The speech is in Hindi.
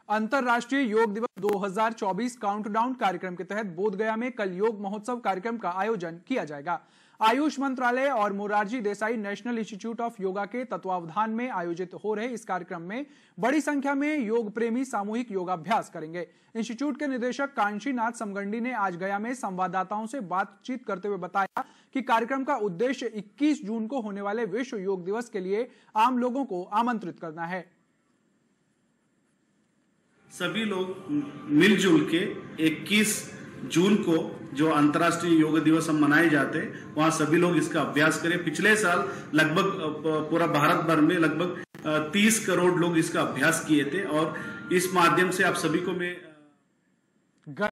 अंतर्राष्ट्रीय योग दिवस 2024 काउंटडाउन कार्यक्रम के तहत बोधगया में कल योग महोत्सव कार्यक्रम का आयोजन किया जाएगा। आयुष मंत्रालय और Morarji Desai national institute of yoga के तत्वावधान में आयोजित हो रहे इस कार्यक्रम में बड़ी संख्या में योग प्रेमी सामूहिक योगाभ्यास करेंगे। इंस्टीट्यूट के निदेशक कांशीनाथ समगंडी ने आज गया में संवाददाताओं से बातचीत करते हुए बताया कि कार्यक्रम का उद्देश्य 21 जून को होने वाले विश्व योग दिवस के लिए आम लोगों को आमंत्रित करना है। सभी लोग मिलजुल के 21 जून को जो अंतर्राष्ट्रीय योग दिवस हम मनाए जाते हैं वहां सभी लोग इसका अभ्यास करें। पिछले साल लगभग पूरा भारत भर में लगभग 30 करोड़ लोग इसका अभ्यास किए थे और इस माध्यम से आप सभी को मैं